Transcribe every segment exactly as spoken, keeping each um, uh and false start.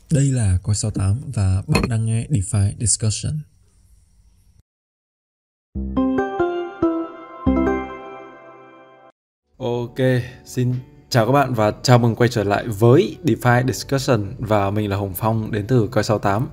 Đây là Coi sáu tám và bạn đang nghe DeFi Discussion. Ok, xin chào các bạn và chào mừng quay trở lại với DeFi Discussion. Và mình là Hồng Phong đến từ Coi sáu tám.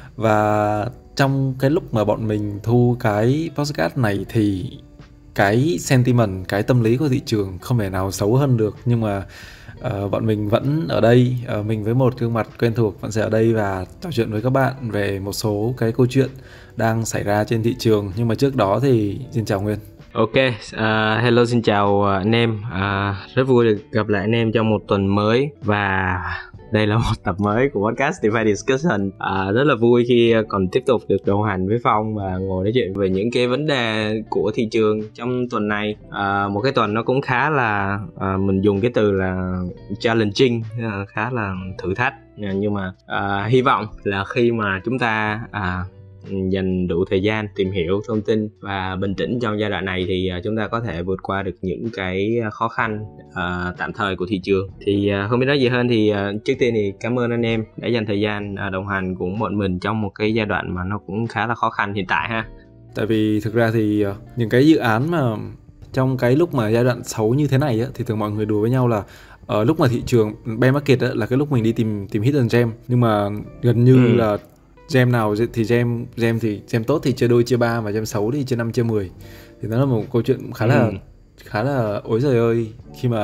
Và trong cái lúc mà bọn mình thu cái podcast này thì cái sentiment, cái tâm lý của thị trường không thể nào xấu hơn được. Nhưng mà uh, bọn mình vẫn ở đây, uh, mình với một gương mặt quen thuộc vẫn sẽ ở đây và trò chuyện với các bạn về một số cái câu chuyện đang xảy ra trên thị trường. Nhưng mà trước đó thì xin chào Nguyên. Ok, uh, hello xin chào anh em, uh, rất vui được gặp lại anh em trong một tuần mới và đây là một tập mới của podcast DeFi Discussion. Uh, rất là vui khi còn tiếp tục được đồng hành với Phong và ngồi nói chuyện về những cái vấn đề của thị trường trong tuần này. Uh, một cái tuần nó cũng khá là, uh, mình dùng cái từ là challenging, uh, khá là thử thách. Uh, nhưng mà uh, hy vọng là khi mà chúng ta uh, dành đủ thời gian tìm hiểu thông tin và bình tĩnh trong giai đoạn này thì chúng ta có thể vượt qua được những cái khó khăn uh, tạm thời của thị trường. Thì uh, không biết nói gì hơn thì uh, trước tiên thì cảm ơn anh em đã dành thời gian uh, đồng hành cùng bọn mình trong một cái giai đoạn mà nó cũng khá là khó khăn hiện tại ha. Tại vì thực ra thì uh, những cái dự án mà trong cái lúc mà giai đoạn xấu như thế này á, thì thường mọi người đùa với nhau là ở lúc mà thị trường bear market á, là cái lúc mình đi tìm tìm hidden gem, nhưng mà gần như ừ. là gem nào thì gem gem thì gem tốt thì chia đôi chia ba, và gem xấu thì chia năm chia mười. Thì nó là một câu chuyện khá là ừ. khá là ối giời ơi, khi mà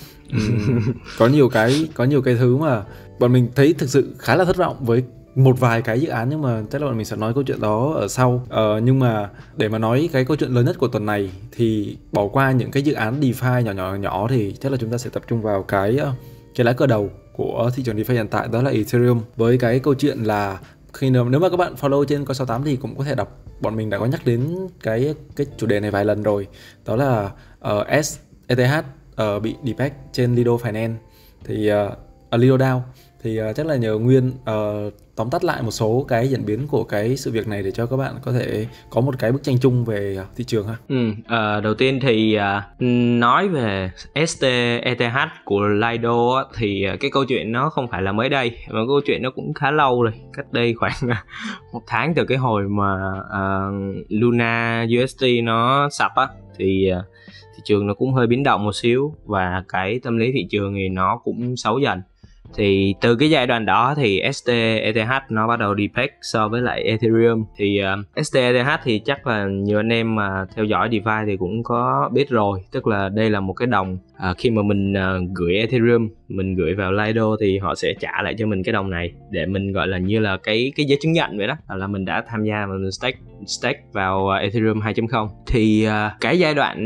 um, có nhiều cái có nhiều cái thứ mà bọn mình thấy thực sự khá là thất vọng với một vài cái dự án, nhưng mà chắc là bọn mình sẽ nói câu chuyện đó ở sau. Ờ, nhưng mà để mà nói cái câu chuyện lớn nhất của tuần này thì bỏ qua những cái dự án DeFi nhỏ nhỏ nhỏ thì chắc là chúng ta sẽ tập trung vào cái cái lá cờ đầu của thị trường DeFi hiện tại, đó là Ethereum, với cái câu chuyện là khi nào nếu mà các bạn follow trên Coi sáu tám thì cũng có thể đọc, bọn mình đã có nhắc đến cái cái chủ đề này vài lần rồi, đó là uh, e tê hát uh, bị depeg trên Lido Finance thì uh, Lido đê a o. Thì uh, chắc là nhờ Nguyên uh, tóm tắt lại một số cái diễn biến của cái sự việc này để cho các bạn có thể có một cái bức tranh chung về thị trường ha. Ừ, uh, đầu tiên thì uh, nói về ét tê e tê hát của Lido thì uh, cái câu chuyện nó không phải là mới đây, mà câu chuyện nó cũng khá lâu rồi, cách đây khoảng một tháng từ cái hồi mà uh, Luna u ét đê nó sập á, thì uh, thị trường nó cũng hơi biến động một xíu và cái tâm lý thị trường thì nó cũng xấu dần. Thì từ cái giai đoạn đó thì ét tê e tê hát nó bắt đầu depeg so với lại Ethereum. Thì uh, ét tê e tê hát thì chắc là nhiều anh em mà theo dõi DeFi thì cũng có biết rồi. Tức là đây là một cái đồng uh, khi mà mình uh, gửi Ethereum, mình gửi vào Lido thì họ sẽ trả lại cho mình cái đồng này để mình gọi là như là cái cái giấy chứng nhận vậy đó, là mình đã tham gia và mình stake stake vào uh, Ethereum hai chấm không. Thì uh, cái giai đoạn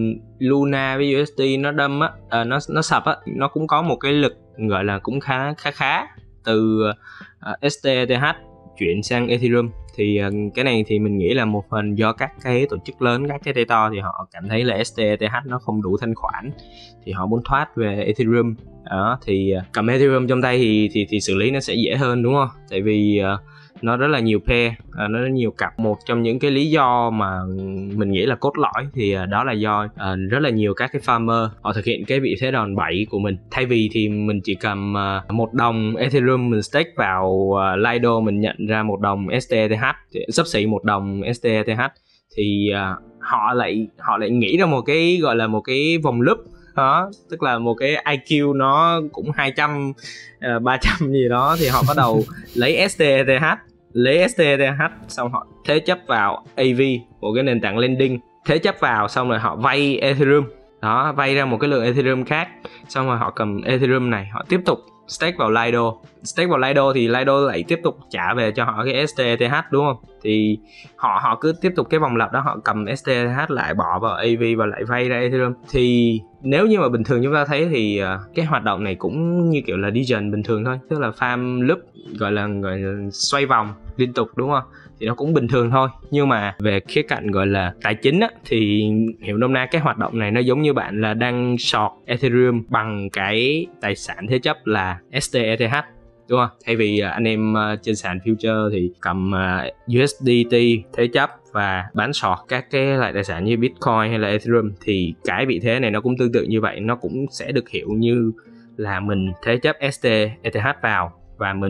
Luna với u ét đê nó đâm á, uh, nó nó sập á, nó cũng có một cái lực gọi là cũng khá khá khá từ uh, ét tê e tê hát chuyển sang Ethereum. Thì uh, cái này thì mình nghĩ là một phần do các cái tổ chức lớn, các cái tay to thì họ cảm thấy là ét tê e tê hát nó không đủ thanh khoản thì họ muốn thoát về Ethereum. Đó, thì uh, cầm Ethereum trong tay thì, thì thì xử lý nó sẽ dễ hơn, đúng không? Tại vì uh, nó rất là nhiều pair, uh, nó rất nhiều cặp. Một trong những cái lý do mà mình nghĩ là cốt lõi thì uh, đó là do uh, rất là nhiều các cái farmer họ thực hiện cái vị thế đòn bẩy của mình. Thay vì thì mình chỉ cầm uh, một đồng Ethereum mình stake vào uh, Lido, mình nhận ra một đồng ét tê e tê hát, xấp xỉ một đồng ét tê e tê hát, thì uh, họ lại họ lại nghĩ ra một cái gọi là một cái vòng loop đó, tức là một cái i kiu nó cũng hai trăm, uh, ba trăm gì đó, thì họ bắt đầu lấy ét tê e tê hát lấy ét tê e tê hát xong họ thế chấp vào a vê của cái nền tảng lending, thế chấp vào xong rồi họ vay Ethereum đó, vay ra một cái lượng Ethereum khác, xong rồi họ cầm Ethereum này họ tiếp tục stake vào Lido, stake vào Lido thì Lido lại tiếp tục trả về cho họ cái ét tê e tê hát, đúng không? Thì họ họ cứ tiếp tục cái vòng lặp đó, họ cầm ét tê e tê hát lại bỏ vào a vê và lại vay ra Ethereum. Thì nếu như mà bình thường chúng ta thấy thì uh, cái hoạt động này cũng như kiểu là degen bình thường thôi, tức là farm loop, gọi là, gọi là xoay vòng liên tục, đúng không? Thì nó cũng bình thường thôi. Nhưng mà về khía cạnh gọi là tài chính á, thì hiểu nôm na cái hoạt động này nó giống như bạn là đang short Ethereum bằng cái tài sản thế chấp là ét tê e tê hát, đúng không? Thay vì uh, anh em uh, trên sàn future thì cầm uh, u ét đê tê thế chấp và bán short các cái loại tài sản như Bitcoin hay là Ethereum, thì cái vị thế này nó cũng tương tự như vậy. Nó cũng sẽ được hiểu như là mình thế chấp ét tê e tê hát vào và mình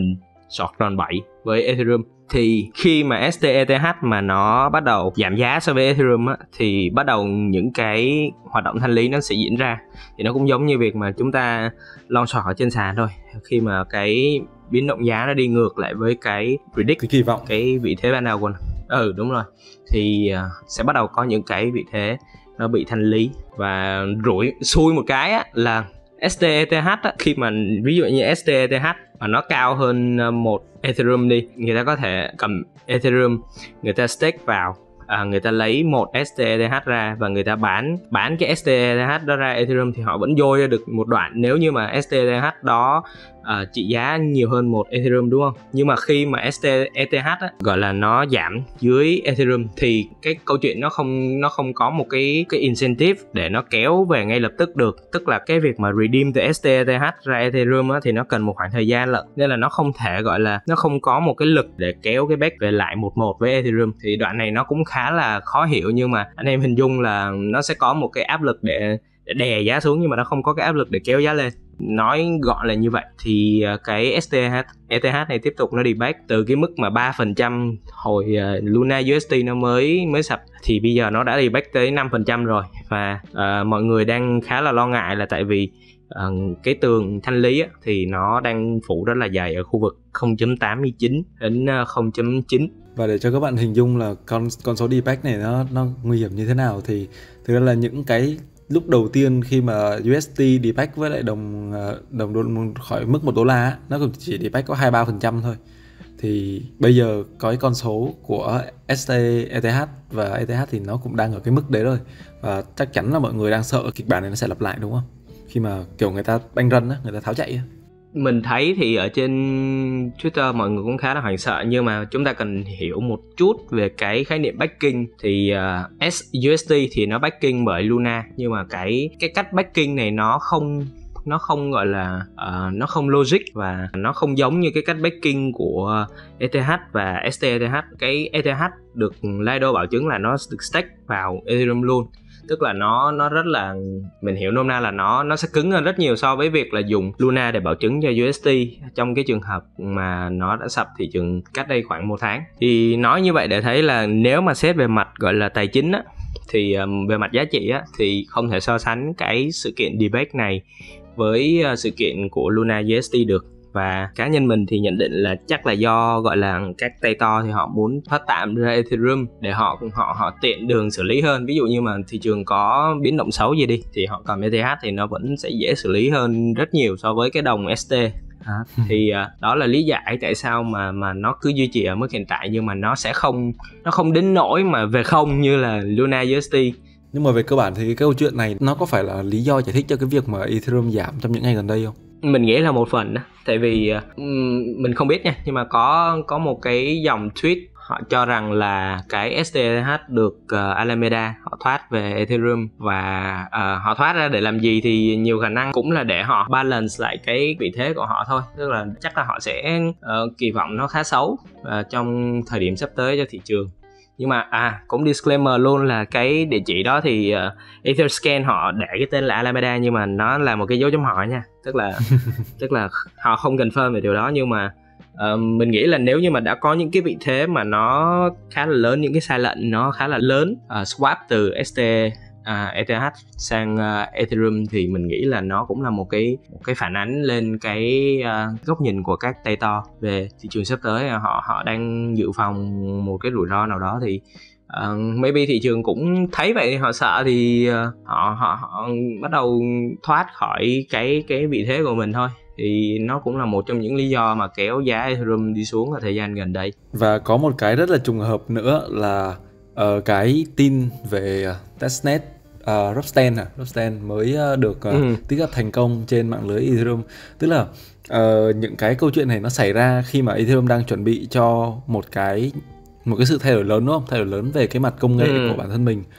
sọt đòn bẩy với Ethereum. Thì khi mà ét tê e tê hát mà nó bắt đầu giảm giá so với Ethereum á, thì bắt đầu những cái hoạt động thanh lý nó sẽ diễn ra. Thì nó cũng giống như việc mà chúng ta long short ở trên sàn thôi. Khi mà cái biến động giá nó đi ngược lại với cái predict, cái kỳ vọng, cái vị thế ban đầu của nó. Ừ đúng rồi. Thì uh, sẽ bắt đầu có những cái vị thế nó bị thanh lý. Và rủi xui một cái á, là ét tê e tê hát á, khi mà ví dụ như ét tê e tê hát mà nó cao hơn một Ethereum đi, người ta có thể cầm Ethereum, người ta stake vào, à, người ta lấy một ét tê e tê hát ra và người ta bán bán cái ét tê e tê hát đó ra Ethereum, thì họ vẫn dôi ra được một đoạn nếu như mà ét tê e tê hát đó à, trị giá nhiều hơn một Ethereum, đúng không? Nhưng mà khi mà ét tê e tê hát á, gọi là nó giảm dưới Ethereum thì cái câu chuyện nó không nó không có một cái cái incentive để nó kéo về ngay lập tức được. Tức là cái việc mà redeem từ ét tê e tê hát ra Ethereum á, thì nó cần một khoảng thời gian lận, nên là nó không thể gọi là nó không có một cái lực để kéo cái back về lại một một với Ethereum. Thì đoạn này nó cũng khá là khó hiểu, nhưng mà anh em hình dung là nó sẽ có một cái áp lực để, để đè giá xuống, nhưng mà nó không có cái áp lực để kéo giá lên. Nói gọn là như vậy. Thì cái ét tê e tê hát này tiếp tục nó debate từ cái mức mà ba phần trăm hồi uh, Luna u ét đê nó mới mới sập, thì bây giờ nó đã debate tới năm phần trăm rồi. Và uh, mọi người đang khá là lo ngại là tại vì uh, cái tường thanh lý á, thì nó đang phủ rất là dày ở khu vực không chấm tám mươi chín đến không chấm chín. Và để cho các bạn hình dung là con con số debate này nó nó nguy hiểm như thế nào, thì thực ra là những cái lúc đầu tiên khi mà u ét đê debate với lại đồng đồng đô khỏi mức một đô la á, nó cũng chỉ debate có hai ba phần trăm thôi. Thì bây giờ có cái con số của ét tê e tê hát và e tê hát thì nó cũng đang ở cái mức đấy rồi, và chắc chắn là mọi người đang sợ kịch bản này nó sẽ lặp lại, đúng không? Khi mà kiểu người ta banh run á, người ta tháo chạy á. Mình thấy thì ở trên Twitter mọi người cũng khá là hoảng sợ, nhưng mà chúng ta cần hiểu một chút về cái khái niệm backing. Thì uh, u ét đê thì nó backing bởi Luna, nhưng mà cái cái cách backing này nó không nó không gọi là uh, nó không logic, và nó không giống như cái cách backing của e tê hát và ét tê e tê hát. Cái e tê hát được Lido bảo chứng là nó được stake vào Ethereum luôn. Tức là nó nó rất là, mình hiểu nôm na là nó nó sẽ cứng hơn rất nhiều so với việc là dùng Luna để bảo chứng cho u ét đê trong cái trường hợp mà nó đã sập thị trường cách đây khoảng một tháng. Thì nói như vậy để thấy là nếu mà xét về mặt gọi là tài chính á, thì um, về mặt giá trị á, thì không thể so sánh cái sự kiện debate này với uh, sự kiện của Luna u ét đê được. Và cá nhân mình thì nhận định là chắc là do gọi là các tay to thì họ muốn thoát tạm ra Ethereum để họ họ họ tiện đường xử lý hơn. Ví dụ như mà thị trường có biến động xấu gì đi thì họ cầm e tê hát thì nó vẫn sẽ dễ xử lý hơn rất nhiều so với cái đồng ét tê. À, thì uh, đó là lý giải tại sao mà mà nó cứ duy trì ở mức hiện tại, nhưng mà nó sẽ không nó không đến nỗi mà về không như là Luna u ét đê. Nhưng mà về cơ bản thì cái câu chuyện này nó có phải là lý do giải thích cho cái việc mà Ethereum giảm trong những ngày gần đây không? Mình nghĩ là một phần đó. Tại vì um, mình không biết nha, nhưng mà có có một cái dòng tweet họ cho rằng là cái ét tê e tê hát được uh, Alameda họ thoát về Ethereum, và uh, họ thoát ra để làm gì thì nhiều khả năng cũng là để họ balance lại cái vị thế của họ thôi. Tức là chắc là họ sẽ uh, kỳ vọng nó khá xấu uh, trong thời điểm sắp tới cho thị trường. Nhưng mà à cũng disclaimer luôn là cái địa chỉ đó thì uh, Etherscan họ để cái tên là Alameda, nhưng mà nó là một cái dấu chấm hỏi nha. Tức là tức là họ không confirm về điều đó, nhưng mà uh, mình nghĩ là nếu như mà đã có những cái vị thế mà nó khá là lớn, những cái sai lệnh nó khá là lớn, uh, swap từ ét tê uh, e tê hát sang uh, Ethereum, thì mình nghĩ là nó cũng là một cái một cái phản ánh lên cái uh, góc nhìn của các tay to về thị trường sắp tới. Họ họ đang dự phòng một cái rủi ro nào đó, thì uh, maybe thị trường cũng thấy vậy, họ sợ thì uh, họ họ họ bắt đầu thoát khỏi cái cái vị thế của mình thôi. Thì nó cũng là một trong những lý do mà kéo giá Ethereum đi xuống ở thời gian gần đây. Và có một cái rất là trùng hợp nữa là uh, cái tin về uh, testnet uh, Ropsten à, Ropsten mới uh, được uh, ừ. tích hợp thành công trên mạng lưới Ethereum. Tức là uh, những cái câu chuyện này nó xảy ra khi mà Ethereum đang chuẩn bị cho một cái một cái sự thay đổi lớn, đúng không? Thay đổi lớn về cái mặt công nghệ ừ. của bản thân mình.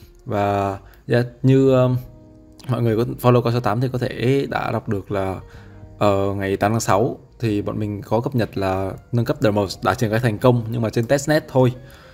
Và yeah, như um, mọi người có follow Coi sáu tám thì có thể đã đọc được là ở ngày tám tháng sáu thì bọn mình có cập nhật là nâng cấp Dermos đã triển khai thành công, nhưng mà trên testnet thôi.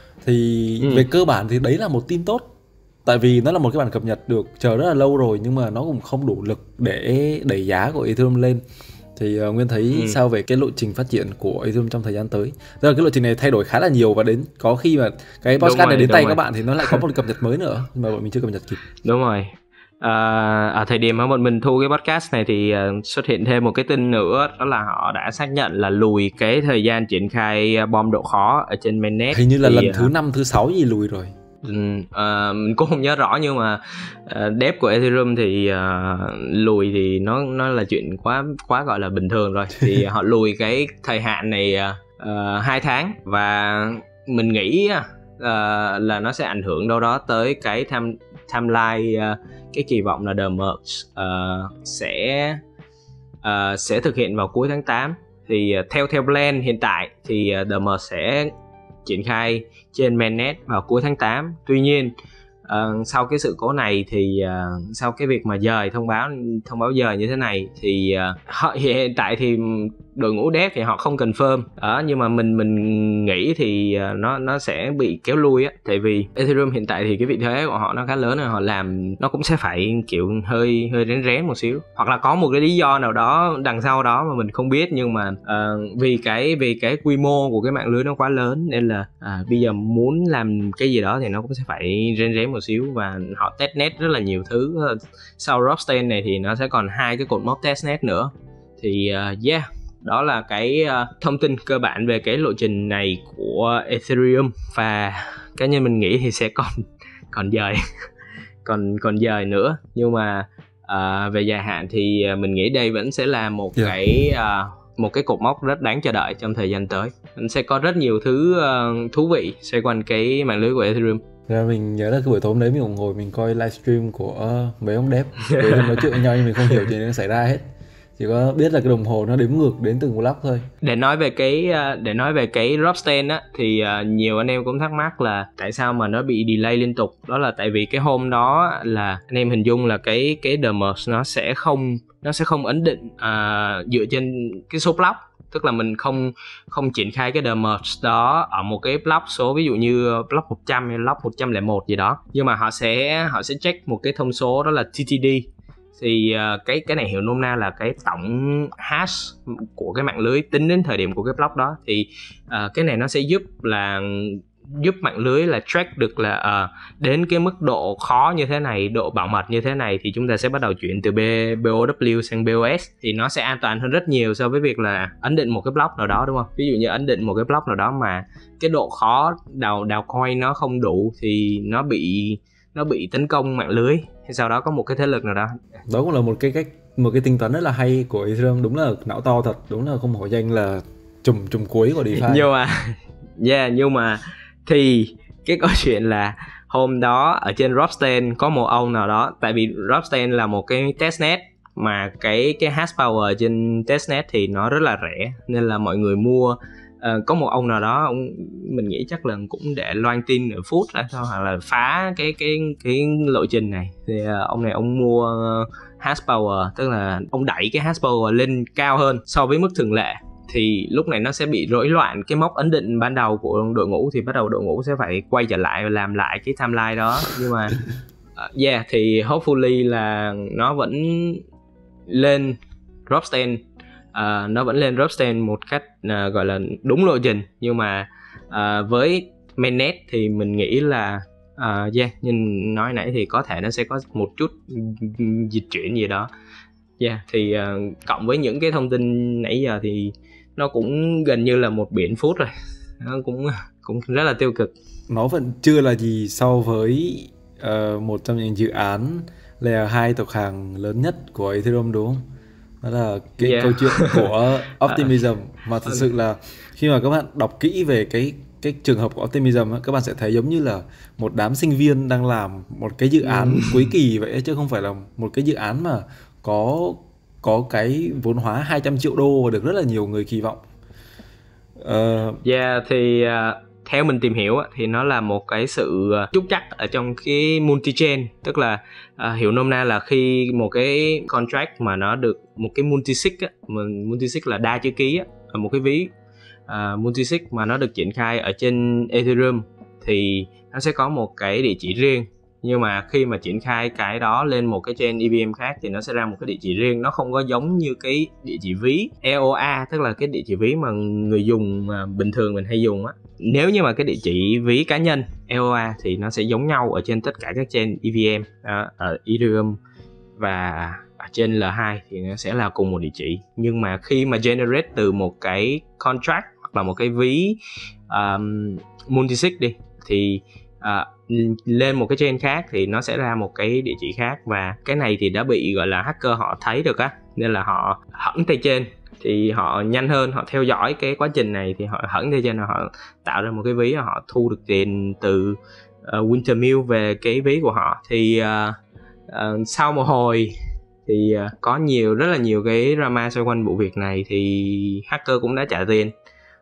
Thì ừ. về cơ bản thì đấy là một tin tốt, tại vì nó là một cái bản cập nhật được chờ rất là lâu rồi, nhưng mà nó cũng không đủ lực để đẩy giá của Ethereum lên. Thì uh, Nguyên thấy Ừ. sao về cái lộ trình phát triển của Ethereum trong thời gian tới? Tức là cái lộ trình này thay đổi khá là nhiều, và đến có khi mà cái Đúng podcast này rồi, đến đúng tay rồi. các bạn thì nó lại có một cập nhật mới nữa nhưng mà bọn mình chưa cập nhật kịp. Đúng rồi. À, ở thời điểm mà bọn mình thu cái podcast này thì uh, xuất hiện thêm một cái tin nữa, đó là họ đã xác nhận là lùi cái thời gian triển khai uh, bom độ khó ở trên mainnet. Hình như là thì, lần uh, thứ năm, thứ sáu gì lùi rồi. uh, mình cũng không nhớ rõ, nhưng mà uh, dev của Ethereum thì uh, lùi thì nó nó là chuyện quá quá gọi là bình thường rồi. Thì họ lùi cái thời hạn này uh, hai tháng, và mình nghĩ uh, là nó sẽ ảnh hưởng đâu đó tới cái tham timeline, uh, cái kỳ vọng là The Merge uh, sẽ uh, sẽ thực hiện vào cuối tháng tám. Thì uh, theo theo plan hiện tại thì uh, The Merge sẽ triển khai trên mainnet vào cuối tháng tám. Tuy nhiên uh, sau cái sự cố này thì uh, sau cái việc mà dời thông báo thông báo dời như thế này thì uh, họ, hiện tại thì đội ngũ dev thì họ không confirm đó, nhưng mà mình mình nghĩ thì uh, nó nó sẽ bị kéo lui á, tại vì Ethereum hiện tại thì cái vị thế của họ nó khá lớn rồi, họ làm nó cũng sẽ phải kiểu hơi hơi rén rén một xíu, hoặc là có một cái lý do nào đó đằng sau đó mà mình không biết, nhưng mà uh, vì cái vì cái quy mô của cái mạng lưới nó quá lớn nên là uh, bây giờ muốn làm cái gì đó thì nó cũng sẽ phải rén rén một xíu, và họ testnet rất là nhiều thứ. Sau Ropsten này thì nó sẽ còn hai cái cột mốc testnet nữa. Thì uh, yeah, đó là cái uh, thông tin cơ bản về cái lộ trình này của Ethereum, và cá nhân mình nghĩ thì sẽ còn còn dời còn còn dời nữa, nhưng mà uh, về dài hạn thì mình nghĩ đây vẫn sẽ là một yeah. cái uh, một cái cột mốc rất đáng chờ đợi trong thời gian tới. Mình sẽ có rất nhiều thứ uh, thú vị xoay quanh cái mạng lưới của Ethereum. Rồi mình nhớ là cái buổi tối hôm đấy mình cũng ngồi mình coi livestream của mấy ông dev, để nói chuyện với nhau nhưng mình không hiểu chuyện gì xảy ra hết, chỉ có biết là cái đồng hồ nó đếm ngược đến từng block thôi. Để nói về cái để nói về cái Ropsten á thì nhiều anh em cũng thắc mắc là tại sao mà nó bị delay liên tục. Đó là tại vì cái hôm đó là anh em hình dung là cái cái The Merge nó sẽ không nó sẽ không ấn định uh, dựa trên cái số block. Tức là mình không không triển khai cái The Merge đó ở một cái block số, ví dụ như block một trăm hay block một trăm lẻ một gì đó, nhưng mà họ sẽ họ sẽ check một cái thông số đó là T T D. Thì uh, cái cái này hiểu nôm na là cái tổng hash của cái mạng lưới tính đến thời điểm của cái block đó. Thì uh, cái này nó sẽ giúp là giúp mạng lưới là track được là uh, đến cái mức độ khó như thế này, độ bảo mật như thế này thì chúng ta sẽ bắt đầu chuyển từ B, bê o vê sang bê o ét, thì nó sẽ an toàn hơn rất nhiều so với việc là ấn định một cái block nào đó, đúng không? Ví dụ như ấn định một cái block nào đó mà cái độ khó đào đào coin nó không đủ thì nó bị nó bị tấn công mạng lưới, hay sau đó có một cái thế lực nào đó. Đó cũng là một cái cách một cái tính toán rất là hay của Ethereum, đúng là não to thật, đúng là không hổ danh là trùm trùm cuối của DeFi. Nhưng mà yeah, nhưng mà thì cái câu chuyện là hôm đó ở trên Ropsten có một ông nào đó, tại vì Ropsten là một cái testnet mà cái cái hash power trên testnet thì nó rất là rẻ, nên là mọi người mua. Uh, có một ông nào đó, ông, mình nghĩ chắc là cũng để loan tin ở phút hay sao, hoặc là phá cái cái cái lộ trình này. Thì uh, ông này ông mua uh, hash power, tức là ông đẩy cái hash power lên cao hơn so với mức thường lệ. Thì lúc này nó sẽ bị rối loạn cái mốc ấn định ban đầu của đội ngũ, thì bắt đầu đội ngũ sẽ phải quay trở lại và làm lại cái timeline đó. Nhưng mà uh, yeah, thì hopefully là nó vẫn lên Ropsten. Uh, nó vẫn lên Ropsten một cách uh, gọi là đúng lộ trình, nhưng mà uh, với mainnet thì mình nghĩ là uh, yeah, như nói nãy thì có thể nó sẽ có một chút dịch chuyển gì đó. Yeah, thì uh, cộng với những cái thông tin nãy giờ thì nó cũng gần như là một biển phút rồi, nó cũng cũng rất là tiêu cực. Nó vẫn chưa là gì so với uh, một trong những dự án layer hai tộc hàng lớn nhất của Ethereum, đúng không? Đó là cái yeah. câu chuyện của Optimism. Mà thật sự là khi mà các bạn đọc kỹ về cái cái trường hợp của Optimism, các bạn sẽ thấy giống như là một đám sinh viên đang làm một cái dự án ừ. cuối kỳ vậy, chứ không phải là một cái dự án mà có có cái vốn hóa hai trăm triệu đô và được rất là nhiều người kỳ vọng. Uh... Yeah, thì uh, theo mình tìm hiểu thì nó là một cái sự trúc trắc ở trong cái multi-chain. Tức là uh, hiểu nôm na là khi một cái contract mà nó được một cái multisig á, multisig là đa chữ ký á, một cái ví uh, multisig mà nó được triển khai ở trên Ethereum thì nó sẽ có một cái địa chỉ riêng Nhưng mà khi mà triển khai cái đó lên một cái chain e vê em khác thì nó sẽ ra một cái địa chỉ riêng. Nó không có giống như cái địa chỉ ví e o a, tức là cái địa chỉ ví mà người dùng mà bình thường mình hay dùng á. Nếu như mà cái địa chỉ ví cá nhân e o a thì nó sẽ giống nhau ở trên tất cả các chain e vê em, đó, ở Ethereum và ở trên L hai thì nó sẽ là cùng một địa chỉ. Nhưng mà khi mà generate từ một cái contract hoặc là một cái ví um, multisig đi thì uh, lên một cái chain khác thì nó sẽ ra một cái địa chỉ khác. Và cái này thì đã bị gọi là hacker họ thấy được á, nên là họ hẫng tay trên thì họ nhanh hơn, họ theo dõi cái quá trình này thì họ hẫng tay trên, họ tạo ra một cái ví, họ thu được tiền từ uh, Wintermute về cái ví của họ. Thì uh, uh, sau một hồi thì uh, có nhiều rất là nhiều cái drama xoay quanh vụ việc này thì hacker cũng đã trả tiền.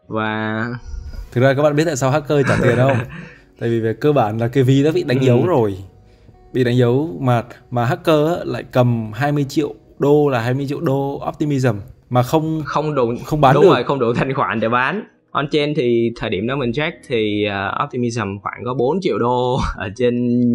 Và thực ra các bạn biết tại sao hacker trả tiền không? Tại vì về cơ bản là cái ví đã bị đánh dấu ừ. rồi, bị đánh dấu mà mà hacker lại cầm hai mươi triệu đô là hai mươi triệu đô Optimism mà không không đủ không bán đúng được. Rồi, không đủ thanh khoản để bán. On chain thì thời điểm đó mình check thì uh, Optimism khoảng có bốn triệu đô ở trên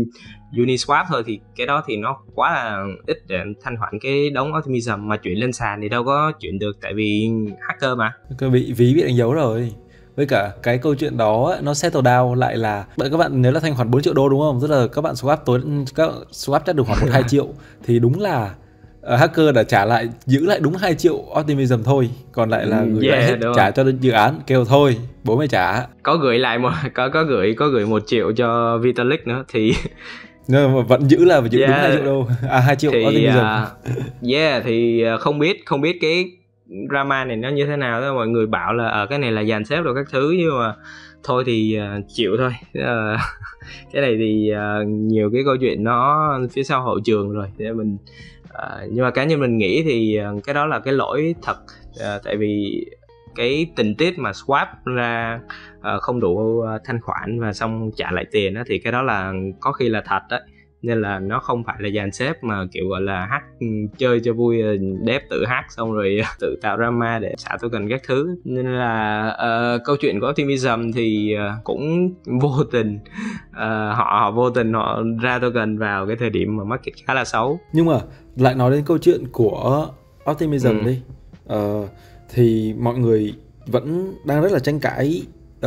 Uniswap thôi, thì cái đó thì nó quá là ít để thanh khoản cái đống Optimism, mà chuyển lên sàn thì đâu có chuyển được tại vì hacker mà. Hacker bị ví bị đánh dấu rồi. Với cả cái câu chuyện đó nó settle down lại là bởi các bạn nếu là thanh khoản bốn triệu đô đúng không? Tức là các bạn swap tối các swap chắc được khoảng một hai triệu thì đúng là uh, hacker đã trả lại, giữ lại đúng hai triệu Optimism thôi, còn lại là gửi yeah, lại hết trả cho dự án, kêu thôi bố mày trả. Có gửi lại một có có gửi có gửi một triệu cho Vitalik nữa thì nhưng mà vẫn giữ là giữ yeah. đúng hai triệu đô. À hai triệu thì, Optimism. Uh, yeah thì uh, không biết không biết cái drama này nó như thế nào đó. Mọi người bảo là ở uh, cái này là dàn xếp rồi các thứ, nhưng mà thôi thì uh, chịu thôi. Uh, cái này thì uh, nhiều cái câu chuyện nó phía sau hậu trường rồi để mình uh, nhưng mà cá nhân mình nghĩ thì uh, cái đó là cái lỗi thật, uh, tại vì cái tình tiết mà swap ra uh, không đủ uh, thanh khoản và xong trả lại tiền đó, thì cái đó là có khi là thật đấy, nên là nó không phải là dàn xếp mà kiểu gọi là hack chơi cho vui, dev tự hack xong rồi tự tạo drama để xả token các thứ. Nên là uh, câu chuyện của Optimism thì uh, cũng vô tình uh, họ họ vô tình họ ra token vào cái thời điểm mà market khá là xấu. Nhưng mà lại nói đến câu chuyện của Optimism ừ. đi uh, thì mọi người vẫn đang rất là tranh cãi,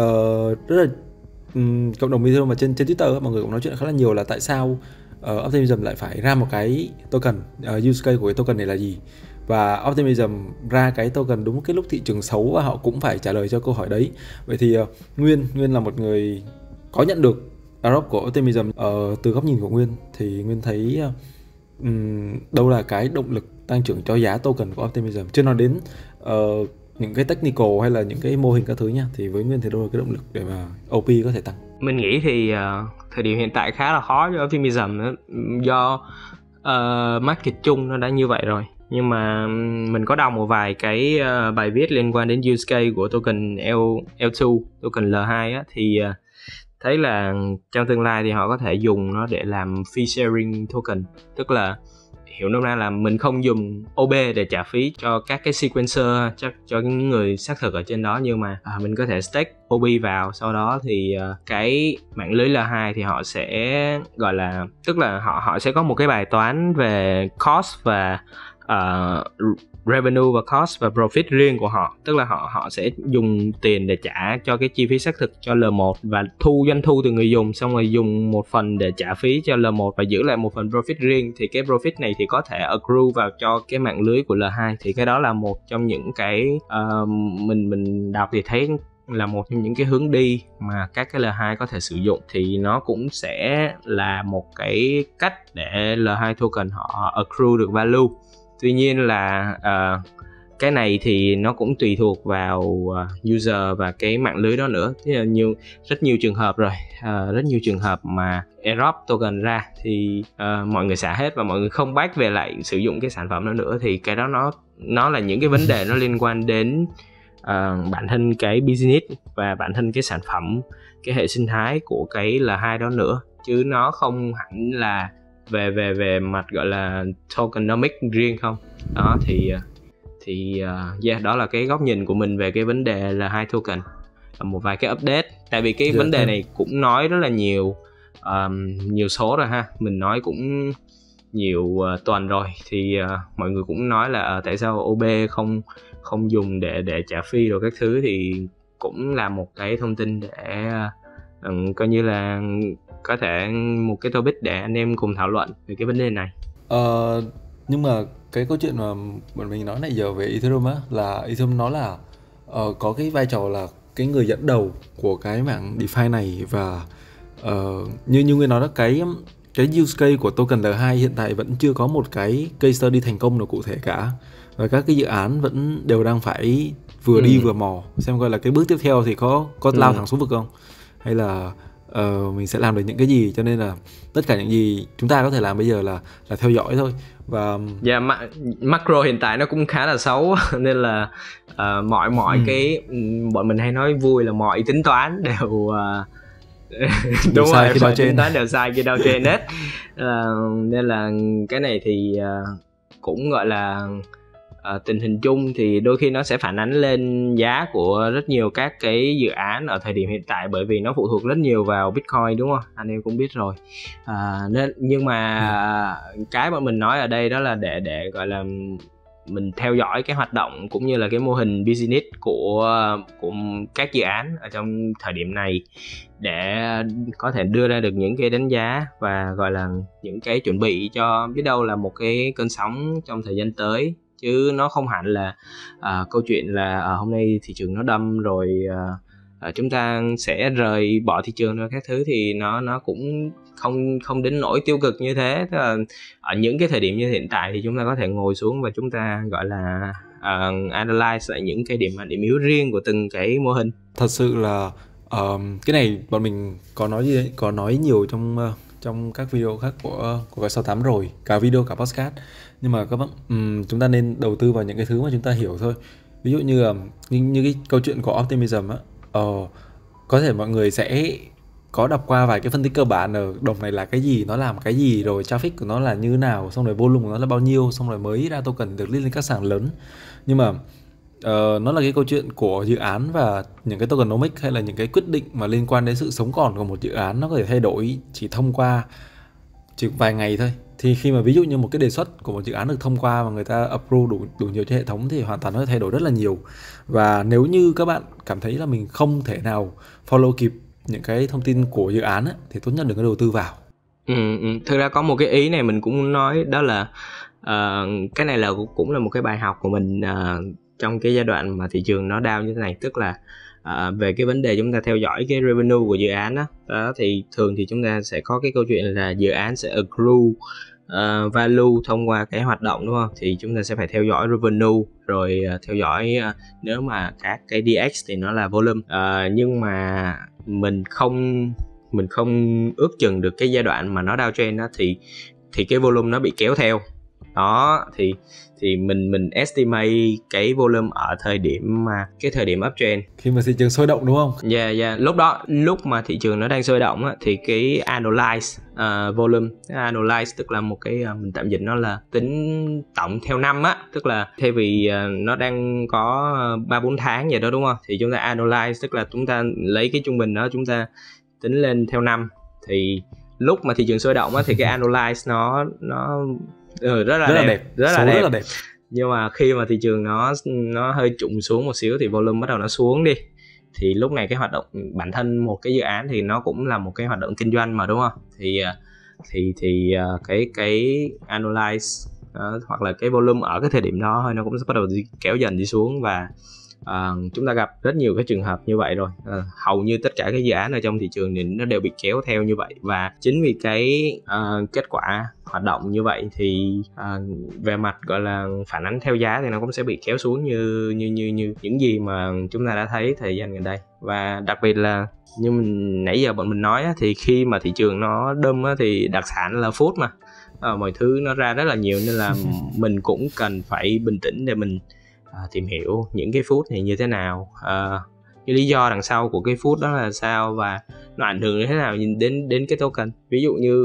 uh, rất là um, cộng đồng Ethereum mà trên trên Twitter mọi người cũng nói chuyện khá là nhiều là tại sao uh, Optimism lại phải ra một cái token, uh, use case của cái token này là gì, và Optimism ra cái token đúng cái lúc thị trường xấu và họ cũng phải trả lời cho câu hỏi đấy. Vậy thì uh, Nguyên Nguyên là một người có nhận được airdrop của Optimism uh, từ góc nhìn của Nguyên thì Nguyên thấy uh, um, đâu là cái động lực tăng trưởng cho giá token của Optimism, chưa nói đến uh, những cái technical hay là những cái mô hình các thứ nha, thì với Nguyên thì đâu là cái động lực để mà o pê có thể tăng? Mình nghĩ thì uh, thời điểm hiện tại khá là khó cho Optimism đó, do uh, market chung nó đã như vậy rồi. Nhưng mà mình có đọc một vài cái uh, bài viết liên quan đến use case của token L, L2, token L hai á, thì uh, thấy là trong tương lai thì họ có thể dùng nó để làm fee sharing token, tức là hiểu nôm na là mình không dùng o bê để trả phí cho các cái sequencer, cho, cho những người xác thực ở trên đó, nhưng mà à, mình có thể stake o bê vào, sau đó thì uh, cái mạng lưới L hai thì họ sẽ gọi là, tức là họ họ sẽ có một cái bài toán về cost và uh, revenue và cost và profit riêng của họ, tức là họ họ sẽ dùng tiền để trả cho cái chi phí xác thực cho L một và thu doanh thu từ người dùng, xong rồi dùng một phần để trả phí cho L một và giữ lại một phần profit riêng. Thì cái profit này thì có thể accrue vào cho cái mạng lưới của L hai. Thì cái đó là một trong những cái uh, mình mình đọc thì thấy là một trong những cái hướng đi mà các cái L hai có thể sử dụng, thì nó cũng sẽ là một cái cách để L hai token họ accrue được value. Tuy nhiên là uh, cái này thì nó cũng tùy thuộc vào uh, user và cái mạng lưới đó nữa. Thế là nhiều, rất nhiều trường hợp rồi, uh, rất nhiều trường hợp mà airdrop token ra thì uh, mọi người xả hết và mọi người không back về lại sử dụng cái sản phẩm đó nữa. Thì cái đó nó nó là những cái vấn đề nó liên quan đến uh, bản thân cái business và bản thân cái sản phẩm, cái hệ sinh thái của cái L hai đó nữa, chứ nó không hẳn là về về về mặt gọi là tokenomic riêng không. Đó thì thì uh, yeah, đó là cái góc nhìn của mình về cái vấn đề L hai token, một vài cái update. Tại vì cái yeah, vấn đề này cũng nói rất là nhiều um, nhiều số rồi ha, mình nói cũng nhiều uh, tuần rồi thì uh, mọi người cũng nói là uh, tại sao ô bê không không dùng để để trả fee rồi các thứ, thì cũng là một cái thông tin để uh, um, coi như là có thể một cái topic để anh em cùng thảo luận về cái vấn đề này. Ờ, nhưng mà cái câu chuyện mà bọn mình nói nãy giờ về Ethereum á, là Ethereum nó là uh, có cái vai trò là cái người dẫn đầu của cái mảng DeFi này, và uh, như như người nói đó, cái cái use case của token L hai hiện tại vẫn chưa có một cái case study thành công nào cụ thể cả, và các cái dự án vẫn đều đang phải vừa ừ. đi vừa mò xem coi là cái bước tiếp theo thì có có lao ừ. thẳng xuống vực không, hay là uh, mình sẽ làm được những cái gì. Cho nên là tất cả những gì chúng ta có thể làm bây giờ là là theo dõi thôi. Và dạ yeah, ma- macro hiện tại nó cũng khá là xấu nên là uh, mọi mọi ừ. cái bọn mình hay nói vui là mọi tính toán đều uh, đúng rồi, mọi tính toán đều sai khi đao trên hết. Uh, nên là cái này thì uh, cũng gọi là uh, tình hình chung thì đôi khi nó sẽ phản ánh lên giá của rất nhiều các cái dự án ở thời điểm hiện tại, bởi vì nó phụ thuộc rất nhiều vào Bitcoin, đúng không? Anh em cũng biết rồi. Uh, nên nhưng mà ừ. cái mà mình nói ở đây đó là để để gọi là mình theo dõi cái hoạt động cũng như là cái mô hình business của của các dự án ở trong thời điểm này, để có thể đưa ra được những cái đánh giá và gọi là những cái chuẩn bị cho biết đâu là một cái cơn sóng trong thời gian tới, chứ nó không hẳn là uh, câu chuyện là uh, hôm nay thị trường nó đâm rồi uh, uh, chúng ta sẽ rời bỏ thị trường rồi các thứ, thì nó nó cũng không không đến nỗi tiêu cực như thế. Tức là ở những cái thời điểm như hiện tại thì chúng ta có thể ngồi xuống và chúng ta gọi là uh, analyze lại những cái điểm mạnh điểm yếu riêng của từng cái mô hình. Thật sự là uh, cái này bọn mình có nói gì đấy, có nói nhiều trong uh, trong các video khác của của cái sáu tám rồi, cả video cả podcast. Nhưng mà các bạn um, chúng ta nên đầu tư vào những cái thứ mà chúng ta hiểu thôi. Ví dụ như uh, như, như cái câu chuyện của optimism á, uh, có thể mọi người sẽ có đọc qua vài cái phân tích cơ bản ở đồng này là cái gì, nó làm cái gì, rồi traffic của nó là như nào, xong rồi volume của nó là bao nhiêu, xong rồi mới ra token được list lên các sàn lớn. Nhưng mà uh, nó là cái câu chuyện của dự án, và những cái tokenomics hay là những cái quyết định mà liên quan đến sự sống còn của một dự án nó có thể thay đổi chỉ thông qua chỉ vài ngày thôi. Thì khi mà ví dụ như một cái đề xuất của một dự án được thông qua và người ta approve đủ, đủ nhiều trên hệ thống thì hoàn toàn nó thay đổi rất là nhiều. Và nếu như các bạn cảm thấy là mình không thể nào follow kịp những cái thông tin của dự án ấy, thì tốt nhất đừng có đầu tư vào. Ừ, ừ. Thực ra có một cái ý này mình cũng nói, đó là uh, cái này là cũng là một cái bài học của mình uh, trong cái giai đoạn mà thị trường nó down như thế này. Tức là uh, về cái vấn đề chúng ta theo dõi cái revenue của dự án đó, đó thì thường thì chúng ta sẽ có cái câu chuyện là dự án sẽ accrue uh, value thông qua cái hoạt động, đúng không? Thì chúng ta sẽ phải theo dõi revenue, rồi uh, theo dõi uh, nếu mà các cái đê ích thì nó là volume. Uh, nhưng mà mình không mình không ước chừng được cái giai đoạn mà nó downtrend đó, thì thì cái volume nó bị kéo theo đó, thì thì mình mình estimate cái volume ở thời điểm mà cái thời điểm uptrend, khi mà thị trường sôi động, đúng không? Dạ yeah, dạ yeah. Lúc đó lúc mà thị trường nó đang sôi động á, thì cái annualize uh, volume, annualize tức là một cái uh, mình tạm dịch nó là tính tổng theo năm á, tức là thay vì uh, nó đang có ba bốn tháng vậy đó, đúng không? Thì chúng ta annualize tức là chúng ta lấy cái trung bình đó chúng ta tính lên theo năm. Thì lúc mà thị trường sôi động á, thì cái annualize nó nó ừ, rất là rất đẹp, là đẹp, rất là đẹp. rất là đẹp. Nhưng mà khi mà thị trường nó nó hơi trụng xuống một xíu thì volume bắt đầu nó xuống đi, thì lúc này cái hoạt động bản thân một cái dự án thì nó cũng là một cái hoạt động kinh doanh mà, đúng không? Thì thì thì cái cái annualize uh, hoặc là cái volume ở cái thời điểm đó thôi nó cũng sẽ bắt đầu đi, kéo dần đi xuống. Và uh, chúng ta gặp rất nhiều cái trường hợp như vậy rồi. Uh, hầu như tất cả các dự án ở trong thị trường thì nó đều bị kéo theo như vậy. Và chính vì cái uh, kết quả hoạt động như vậy thì uh, về mặt gọi là phản ánh theo giá thì nó cũng sẽ bị kéo xuống như như như như những gì mà chúng ta đã thấy thời gian gần đây. Và đặc biệt là như mình, nãy giờ bọn mình nói á, thì khi mà thị trường nó đâm á, thì đặc sản là food mà, à, mọi thứ nó ra rất là nhiều, nên là mình cũng cần phải bình tĩnh để mình à, tìm hiểu những cái food này như thế nào, à, cái lý do đằng sau của cái food đó là sao, và nó ảnh hưởng như thế nào đến đến cái token. Ví dụ như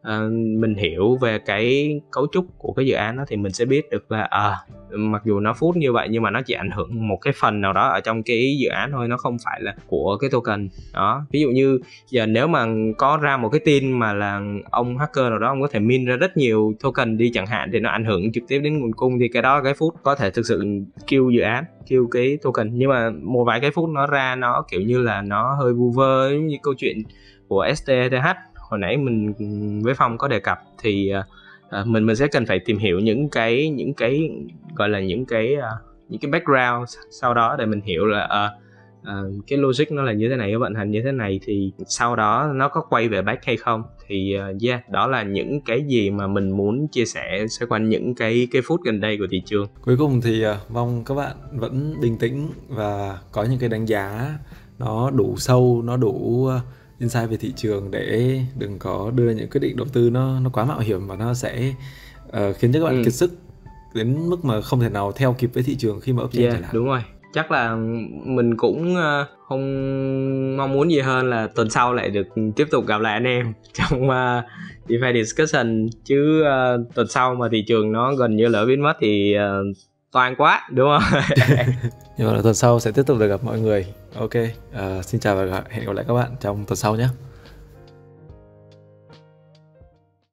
uh, mình hiểu về cái cấu trúc của cái dự án đó thì mình sẽ biết được là à, mặc dù nó phút như vậy nhưng mà nó chỉ ảnh hưởng một cái phần nào đó ở trong cái dự án thôi, nó không phải là của cái token đó. Ví dụ như giờ nếu mà có ra một cái tin mà là ông hacker nào đó ông có thể min ra rất nhiều token đi chẳng hạn, thì nó ảnh hưởng trực tiếp đến nguồn cung, thì cái đó cái phút có thể thực sự kill dự án, kill cái token. Nhưng mà một vài cái phút nó ra nó kiểu như là nó hơi vu vơ, giống như câu chuyện của ét tê e tê hát hồi nãy mình với Phong có đề cập, thì uh, mình mình sẽ cần phải tìm hiểu những cái những cái gọi là những cái uh, những cái background sau đó để mình hiểu là uh, uh, cái logic nó là như thế này, cái vận hành như thế này, thì sau đó nó có quay về back hay không. Thì uh, yeah, đó là những cái gì mà mình muốn chia sẻ xoay quanh những cái cái phút gần đây của thị trường. Cuối cùng thì uh, mong các bạn vẫn bình tĩnh và có những cái đánh giá nó đủ sâu, nó đủ uh, insight về thị trường để đừng có đưa những quyết định đầu tư nó nó quá mạo hiểm và nó sẽ uh, khiến cho các bạn ừ. kiệt sức đến mức mà không thể nào theo kịp với thị trường khi mà uptrend yeah, trở lại. Đúng rồi. Chắc là mình cũng uh, không mong muốn gì hơn là tuần sau lại được tiếp tục gặp lại anh em trong uh, DeFi Discussion, chứ uh, tuần sau mà thị trường nó gần như lỡ biến mất thì uh, toan quá, đúng không? Nhưng mà tuần sau sẽ tiếp tục được gặp mọi người. Ok, uh, xin chào và hẹn gặp lại các bạn trong tuần sau nhé.